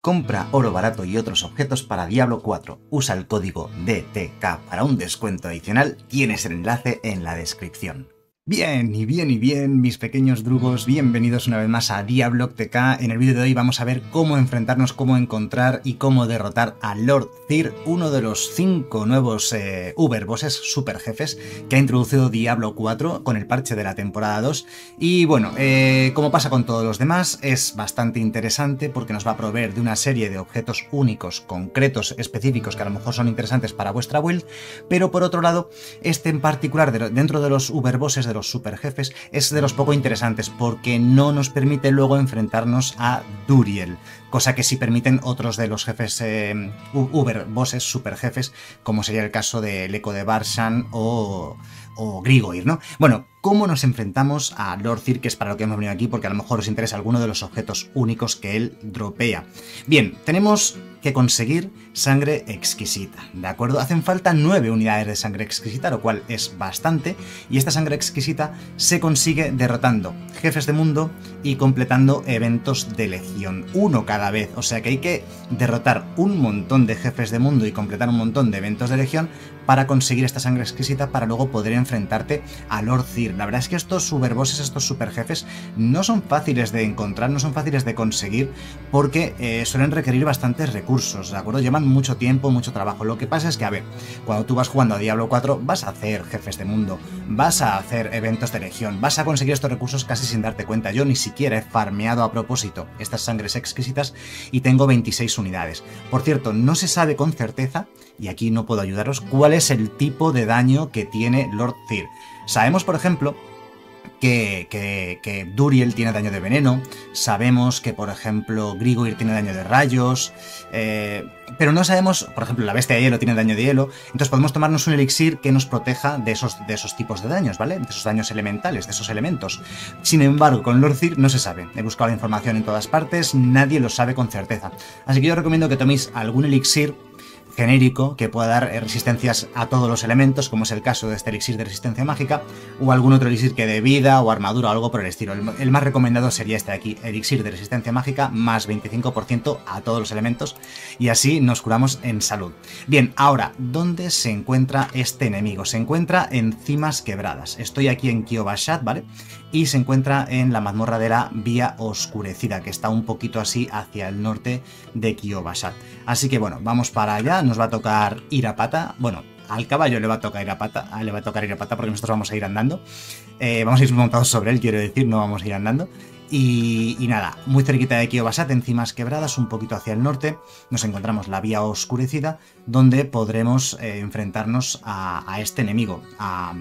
Compra oro barato y otros objetos para Diablo 4. Usa el código DTK para un descuento adicional. Tienes el enlace en la descripción. Bien, mis pequeños drugos, bienvenidos una vez más a Diablo TK. En el vídeo de hoy vamos a ver cómo enfrentarnos, cómo encontrar y cómo derrotar a Lord Tyr, uno de los 5 nuevos Uber Bosses, super jefes, que ha introducido Diablo 4 con el parche de la temporada 2. Y bueno, como pasa con todos los demás, es bastante interesante porque nos va a proveer de una serie de objetos únicos, concretos, específicos, que a lo mejor son interesantes para vuestra build, pero por otro lado, este en particular, dentro de los Uber Bosses, de los super jefes, es de los poco interesantes porque no nos permite luego enfrentarnos a Duriel, cosa que sí permiten otros de los jefes Uber Bosses, super jefes, como sería el caso del Eco de Barshan o Grigoir, ¿no? Bueno, ¿cómo nos enfrentamos a Lord Tyr? Que es para lo que hemos venido aquí, porque a lo mejor os interesa alguno de los objetos únicos que él dropea. Bien, tenemos que conseguir sangre exquisita, ¿de acuerdo? Hacen falta 9 unidades de sangre exquisita, lo cual es bastante, y esta sangre exquisita se consigue derrotando jefes de mundo y completando eventos de legión, uno cada vez, o sea que hay que derrotar un montón de jefes de mundo y completar un montón de eventos de legión para conseguir esta sangre exquisita para luego poder enfrentarte a Lord Tyr. La verdad es que estos superbosses, estos super jefes, no son fáciles de encontrar, no son fáciles de conseguir porque suelen requerir bastantes recursos, ¿de acuerdo? Llevan mucho tiempo, mucho trabajo. Lo que pasa es que, a ver, cuando tú vas jugando a Diablo 4 vas a hacer jefes de mundo, vas a hacer eventos de legión, vas a conseguir estos recursos casi sin darte cuenta. Yo ni siquiera he farmeado a propósito estas sangres exquisitas y tengo 26 unidades. Por cierto, no se sabe con certeza, y aquí no puedo ayudaros, cuál es el tipo de daño que tiene Lord Tyr. Sabemos, por ejemplo, que Duriel tiene daño de veneno, sabemos que, por ejemplo, Grigoir tiene daño de rayos, pero no sabemos, por ejemplo, la bestia de hielo tiene daño de hielo, entonces podemos tomarnos un elixir que nos proteja de esos tipos de daños, ¿vale? De esos daños elementales, de esos elementos. Sin embargo, con Lord Tyr no se sabe. He buscado la información en todas partes, nadie lo sabe con certeza. Así que yo recomiendo que toméis algún elixir genérico que pueda dar resistencias a todos los elementos, como es el caso de este elixir de resistencia mágica, o algún otro elixir que dé vida o armadura o algo por el estilo. El más recomendado sería este de aquí, elixir de resistencia mágica más 25% a todos los elementos, y así nos curamos en salud. Bien, ahora, ¿dónde se encuentra este enemigo? Se encuentra en Cimas Quebradas. Estoy aquí en Kyovashad, ¿vale? Y se encuentra en la mazmorra de la Vía Oscurecida, que está un poquito así hacia el norte de Kyovashad. Así que bueno, vamos para allá, nos va a tocar ir a pata. Bueno, al caballo le va a tocar ir a pata, porque nosotros vamos a ir andando. Vamos a ir montados sobre él, quiero decir, no vamos a ir andando. Y nada, muy cerquita de Kyovashad, en Cimas Quebradas, un poquito hacia el norte, nos encontramos la Vía Oscurecida, donde podremos enfrentarnos a este enemigo, a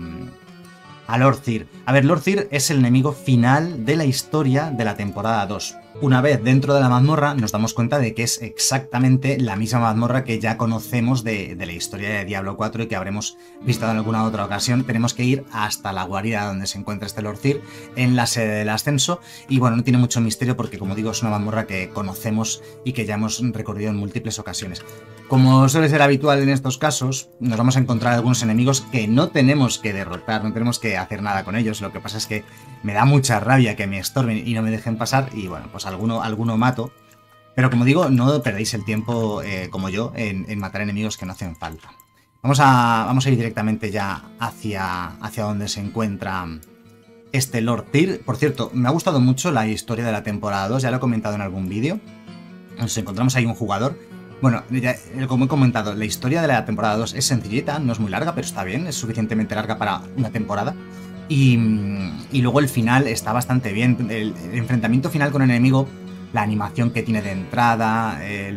Lord Tyr. A ver, Lord Tyr es el enemigo final de la historia de la temporada 2. Una vez dentro de la mazmorra nos damos cuenta de que es exactamente la misma mazmorra que ya conocemos de la historia de Diablo 4 y que habremos visto en alguna otra ocasión. Tenemos que ir hasta la guarida donde se encuentra este Lord Tyr, en la sede del ascenso, y bueno, no tiene mucho misterio porque, como digo, es una mazmorra que conocemos y que ya hemos recorrido en múltiples ocasiones. Como suele ser habitual en estos casos, nos vamos a encontrar algunos enemigos que no tenemos que derrotar, no tenemos que hacer nada con ellos. Lo que pasa es que me da mucha rabia que me estorben y no me dejen pasar, y bueno, pues alguno mato. Pero como digo, no perdéis el tiempo como yo en matar enemigos que no hacen falta. Vamos a ir directamente ya hacia donde se encuentra este Lord Tyr. Por cierto, me ha gustado mucho la historia de la temporada 2, ya lo he comentado en algún vídeo. Nos encontramos ahí un jugador. Bueno, como he comentado, la historia de la temporada 2 es sencillita, no es muy larga, pero está bien, es suficientemente larga para una temporada. Y luego el final está bastante bien. El enfrentamiento final con el enemigo, la animación que tiene de entrada,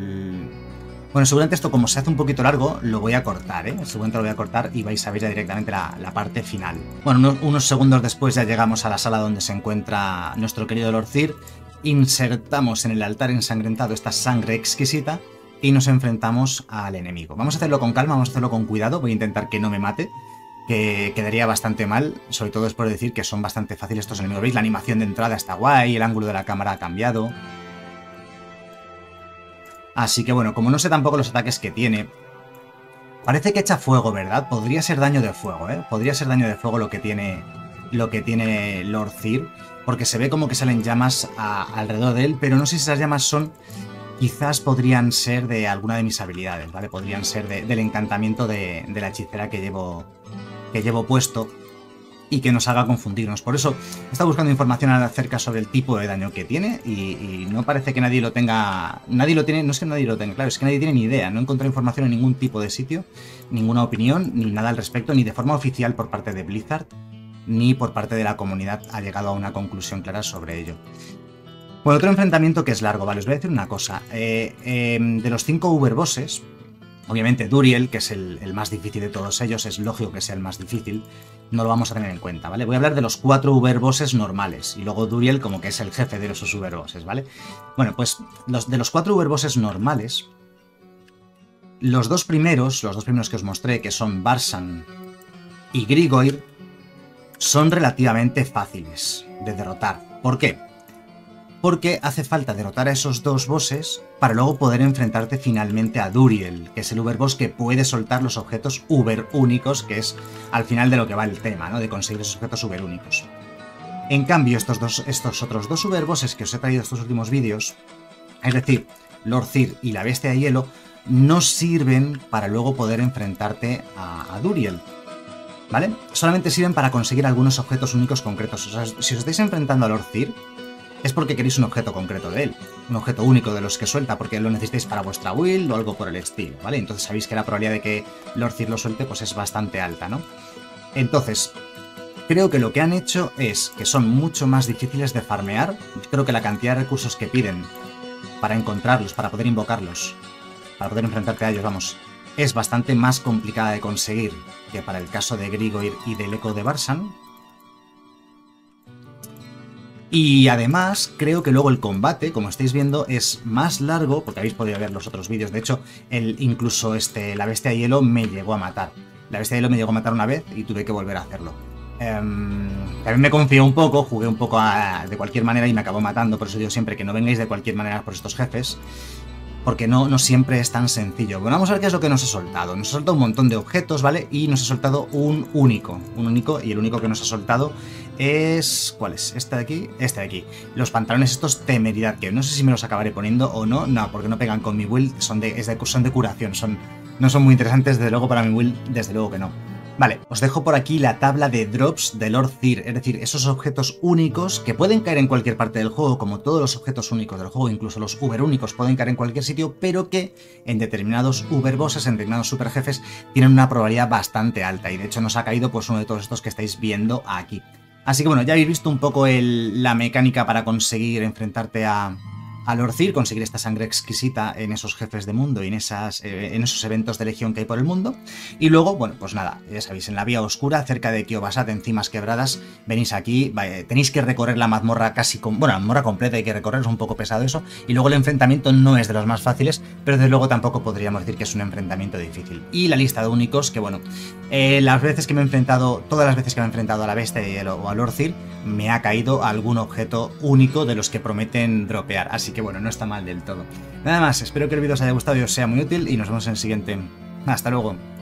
Bueno, seguramente esto, como se hace un poquito largo, lo voy a cortar, ¿eh? Seguramente lo voy a cortar y vais a ver ya directamente la parte final. Bueno, unos segundos después ya llegamos a la sala donde se encuentra nuestro querido Lord Tyr. Insertamos en el altar ensangrentado esta sangre exquisita y nos enfrentamos al enemigo. Vamos a hacerlo con calma, vamos a hacerlo con cuidado. Voy a intentar que no me mate, que quedaría bastante mal, sobre todo después de decir que son bastante fáciles estos enemigos. ¿Veis? La animación de entrada está guay, el ángulo de la cámara ha cambiado. Así que bueno, como no sé tampoco los ataques que tiene, parece que echa fuego, ¿verdad? Podría ser daño de fuego, ¿eh? Podría ser daño de fuego lo que tiene Lord Tyr, porque se ve como que salen llamas alrededor de él, pero no sé si esas llamas son quizás podrían ser de alguna de mis habilidades, ¿vale? Podrían ser del encantamiento de la hechicera que llevo puesto y que nos haga confundirnos. Por eso he estado buscando información acerca sobre el tipo de daño que tiene y no parece que nadie lo tenga. Nadie lo tiene, no es que nadie lo tenga, claro, es que nadie tiene ni idea. No he encontrado información en ningún tipo de sitio, ninguna opinión, ni nada al respecto, ni de forma oficial por parte de Blizzard, ni por parte de la comunidad ha llegado a una conclusión clara sobre ello. Bueno, otro enfrentamiento que es largo, vale, os voy a decir una cosa. De los 5 Uberbosses, obviamente Duriel, que es el más difícil de todos ellos, es lógico que sea el más difícil, no lo vamos a tener en cuenta, ¿vale? Voy a hablar de los 4 Uberbosses normales, y luego Duriel como que es el jefe de esos Uberbosses, ¿vale? Bueno, pues de los 4 Uberbosses normales, los dos primeros que os mostré, que son Barsan y Grigoir, son relativamente fáciles de derrotar. ¿Por qué? Porque hace falta derrotar a esos dos bosses para luego poder enfrentarte finalmente a Duriel, que es el Uberboss que puede soltar los objetos Uber únicos, que es al final de lo que va el tema, ¿no? De conseguir esos objetos Uber únicos. En cambio, estos otros dos Uberbosses que os he traído estos últimos vídeos, es decir, Lord Cir y la Bestia de Hielo, no sirven para luego poder enfrentarte a Duriel, ¿vale? Solamente sirven para conseguir algunos objetos únicos concretos. O sea, si os estáis enfrentando a Lord Cir, es porque queréis un objeto concreto de él, un objeto único de los que suelta, porque lo necesitáis para vuestra build o algo por el estilo, ¿vale? Entonces sabéis que la probabilidad de que Lord Cir lo suelte pues es bastante alta, ¿no? Entonces, creo que lo que han hecho es que son mucho más difíciles de farmear. Creo que la cantidad de recursos que piden para encontrarlos, para poder invocarlos, para poder enfrentarte a ellos, vamos, es bastante más complicada de conseguir que para el caso de Grigoir y del Eco de Barsan. Y además, creo que luego el combate, como estáis viendo, es más largo, porque habéis podido ver los otros vídeos. De hecho, incluso la Bestia de Hielo me llegó a matar. La Bestia de Hielo me llegó a matar una vez y tuve que volver a hacerlo. También me confié un poco, jugué un poco de cualquier manera y me acabó matando. Por eso digo siempre que no vengáis de cualquier manera por estos jefes, porque no siempre es tan sencillo. Bueno, vamos a ver qué es lo que nos ha soltado. Nos ha soltado un montón de objetos, ¿vale? Y nos ha soltado un único, y el único que nos ha soltado es... ¿cuál es? ¿Este de aquí? Este de aquí. Los pantalones estos Temeridad, que no sé si me los acabaré poniendo o no. No, porque no pegan con mi build, son de curación, no son muy interesantes, desde luego para mi build, desde luego que no. Vale, os dejo por aquí la tabla de drops de Lord Cir, es decir, esos objetos únicos que pueden caer en cualquier parte del juego, como todos los objetos únicos del juego, incluso los Uber únicos pueden caer en cualquier sitio, pero que en determinados Uber bosses, en determinados super jefes, tienen una probabilidad bastante alta, y de hecho nos ha caído pues uno de todos estos que estáis viendo aquí. Así que bueno, ya habéis visto un poco la mecánica para conseguir enfrentarte a Lord Cir, conseguir esta sangre exquisita en esos jefes de mundo y en esos eventos de legión que hay por el mundo. Y luego, bueno, pues nada, ya sabéis, en la vía oscura, cerca de Kiobasat, en Cimas Quebradas, venís aquí, tenéis que recorrer la mazmorra la mazmorra completa hay que recorrer, es un poco pesado eso, y luego el enfrentamiento no es de los más fáciles, pero desde luego tampoco podríamos decir que es un enfrentamiento difícil. Y la lista de únicos, que bueno, todas las veces que me he enfrentado a la Bestia de Hielo o a Lord Cir, me ha caído algún objeto único de los que prometen dropear, así que bueno, no está mal del todo. Nada más, espero que el vídeo os haya gustado y os sea muy útil y nos vemos en el siguiente. Hasta luego.